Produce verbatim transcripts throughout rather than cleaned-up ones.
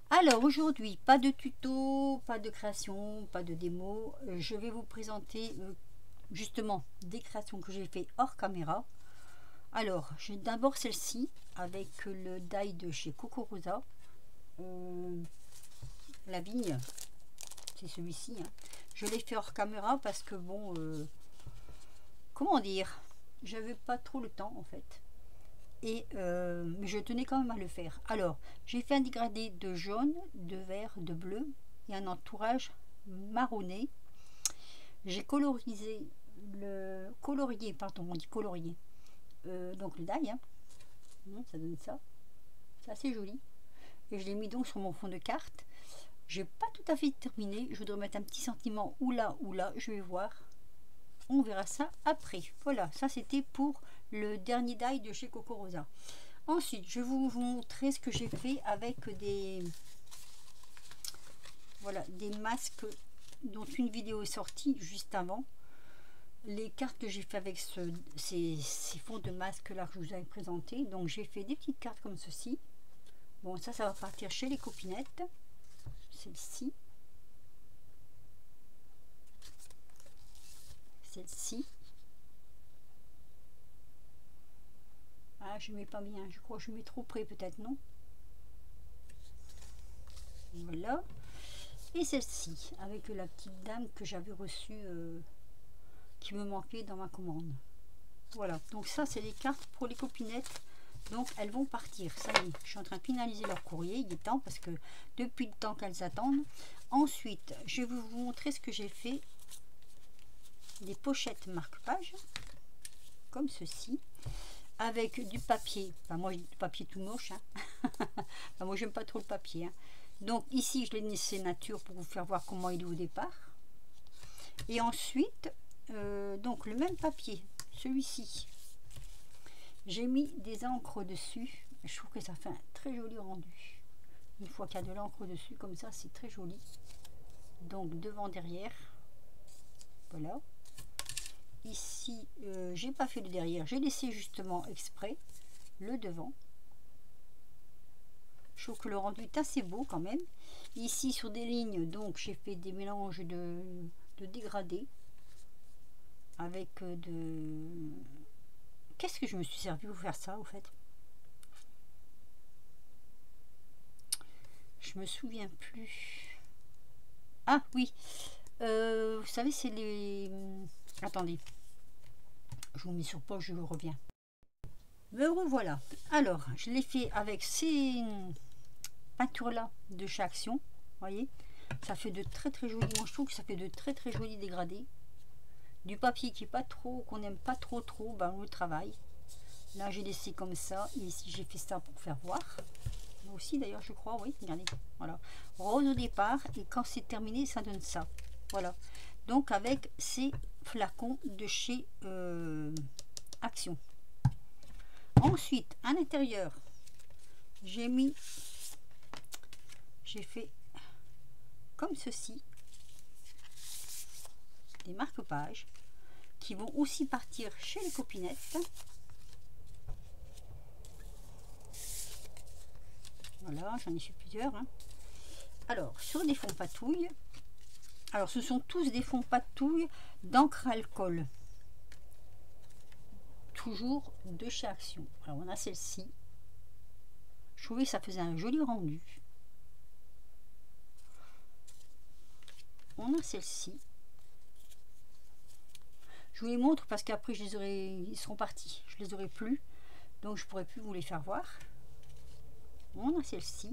Alors aujourd'hui, pas de tuto, pas de création, pas de démo. Euh, Je vais vous présenter euh, justement des créations que j'ai fait hors caméra. Alors, j'ai d'abord celle-ci avec le die de chez Cocorosa. Euh, la vigne, c'est celui-ci. Hein. Je l'ai fait hors caméra parce que bon, euh, comment dire, j'avais pas trop le temps en fait. Et euh, mais je tenais quand même à le faire. Alors, j'ai fait un dégradé de jaune, de vert, de bleu et un entourage marronné. J'ai colorisé le colorier, pardon, on dit colorier. Euh, donc le die, hein. Ça donne ça. C'est assez joli. Et je l'ai mis donc sur mon fond de carte. J'ai pas tout à fait terminé. Je voudrais mettre un petit sentiment ou là ou là. Je vais voir. On verra ça après. Voilà, ça c'était pour le dernier die de chez Cocorosa. Ensuite, je vais vous montrer ce que j'ai fait avec des, voilà, des masques dont une vidéo est sortie juste avant. Les cartes que j'ai fait avec ce, ces, ces fonds de masques là que je vous avais présenté. Donc j'ai fait des petites cartes comme ceci. Bon, ça, ça va partir chez les copinettes. Celle-ci. Celle-ci. Ah, je mets pas bien. Je crois que je mets trop près peut-être, non? Voilà. Et celle-ci, avec la petite dame que j'avais reçue, euh, qui me manquait dans ma commande. Voilà, donc ça c'est les cartes pour les copinettes. Donc elles vont partir, ça y est, je suis en train de finaliser leur courrier, il est temps parce que depuis le temps qu'elles attendent. Ensuite, je vais vous montrer ce que j'ai fait. Des pochettes marque-page, comme ceci, avec du papier. Enfin, moi, du papier tout moche. Hein. Enfin, moi, j'aime pas trop le papier. Hein. Donc ici, je l'ai laissé nature pour vous faire voir comment il est au départ. Et ensuite, euh, donc le même papier, celui-ci. J'ai mis des encres dessus. Je trouve que ça fait un très joli rendu. Une fois qu'il y a de l'encre dessus, comme ça, c'est très joli. Donc devant, derrière. Voilà. Ici, euh, j'ai pas fait le derrière. J'ai laissé justement exprès le devant. Je trouve que le rendu est assez beau quand même. Ici, sur des lignes, donc j'ai fait des mélanges de, de dégradés. Avec de... Qu'est-ce que je me suis servi pour faire ça, au fait? Je me souviens plus. Ah, oui. Euh, vous savez, c'est les... Attendez. Je vous mets sur pause, je reviens. Me revoilà. Alors, je l'ai fait avec ces peintures-là de chez Action. Vous voyez? Ça fait de très très jolis... Moi, je trouve que ça fait de très très jolis dégradés. Du papier qui est pas trop... qu'on n'aime pas trop trop, ben, on le travaille. Là, j'ai laissé comme ça. Et ici, j'ai fait ça pour faire voir. Là aussi, d'ailleurs, je crois, oui. Regardez. Voilà. Rose au départ. Et quand c'est terminé, ça donne ça. Voilà. Donc, avec ces flacons de chez euh, Action. Ensuite, à l'intérieur, j'ai mis... J'ai fait comme ceci. Des marque-pages qui vont aussi partir chez les copinettes. Voilà, j'en ai fait plusieurs. Hein. Alors, sur des fonds patouilles. Alors, ce sont tous des fonds patouilles d'encre alcool. Toujours de chez Action. Alors, on a celle-ci. Je trouvais que ça faisait un joli rendu. On a celle-ci. Je vous les montre parce qu'après, je les aurai, ils seront partis. Je les aurai plus. Donc, je pourrais plus vous les faire voir. On a celle-ci.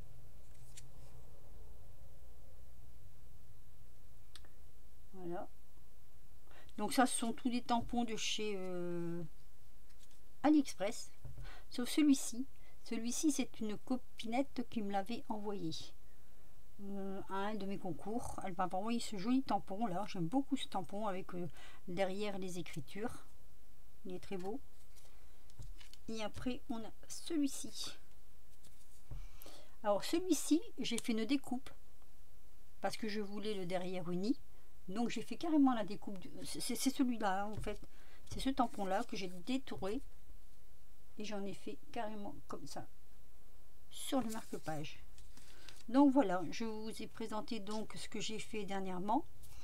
Voilà. Donc ça, ce sont tous des tampons de chez euh, AliExpress. Sauf celui-ci. Celui-ci, c'est une copinette qui me l'avait envoyé euh, à un de mes concours. Elle m'a envoyé ce joli tampon là. J'aime beaucoup ce tampon avec euh, derrière les écritures. Il est très beau. Et après, on a celui-ci. Alors celui-ci, j'ai fait une découpe parce que je voulais le derrière uni. Donc j'ai fait carrément la découpe. C'est celui-là hein, en fait. C'est ce tampon-là que j'ai détouré. Et j'en ai fait carrément comme ça. Sur le marque-page. Donc voilà, je vous ai présenté donc ce que j'ai fait dernièrement.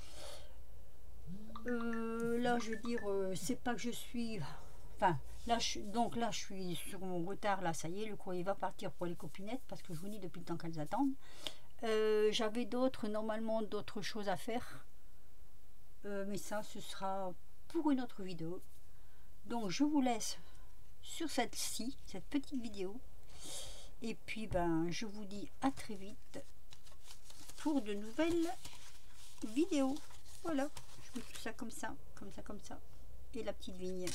Euh, là, je veux dire, euh, c'est pas que je suis... Enfin, là, je, donc là, je suis sur mon retard. Là, ça y est, le courrier va partir pour les copinettes parce que je vous dis depuis le temps qu'elles attendent. Euh, J'avais d'autres, normalement, d'autres choses à faire. Euh, mais ça, ce sera pour une autre vidéo. Donc, je vous laisse sur celle-ci, cette petite vidéo. Et puis, ben, je vous dis à très vite pour de nouvelles vidéos. Voilà, je mets tout ça comme ça, comme ça, comme ça. Et la petite vigne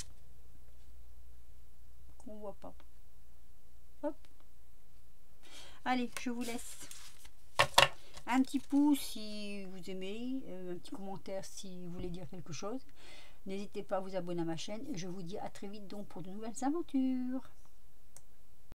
qu'on voit pas. Hop. Allez, je vous laisse. Un petit pouce si vous aimez, euh, un petit commentaire si vous voulez dire quelque chose. N'hésitez pas à vous abonner à ma chaîne et je vous dis à très vite donc pour de nouvelles aventures.